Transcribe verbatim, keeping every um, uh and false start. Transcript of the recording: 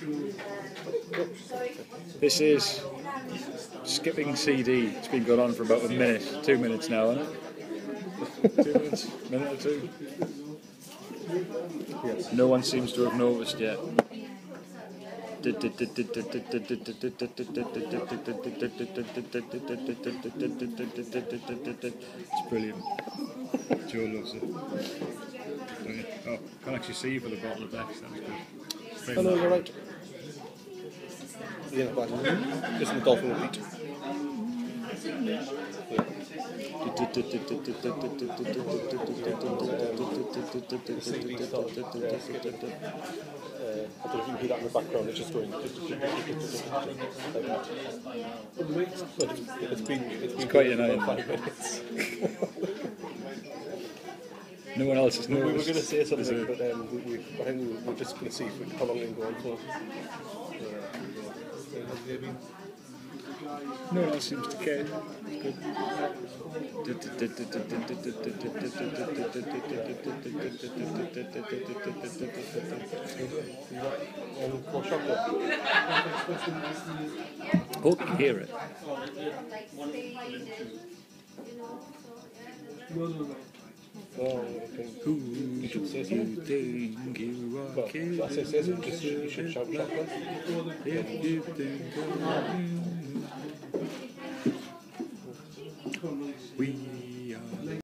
This is skipping C D. It's been going on for about a minute, two minutes now, isn't it? Two minutes, minute or two. Yes. No one seems to have noticed yet. It's brilliant. Joe loves it. Oh, can't actually see you for the bottle of Beck. That was good. Oh no, you're right. Yeah, but listen to Dolphin repeat. Uh, I don't know if you can hear that in the background, it's just going like that. But it's, it's been, it's been quite about annoying. five minutes. No one else has we, noticed. we were going to say something, but um, we, we, I think we we're just going to see if we, how long we can go on for. No one else seems to care. Hope you hear it. Oh, Who you should say you think you are? Well, that's it, says it, just, you should shout chocolate. If you think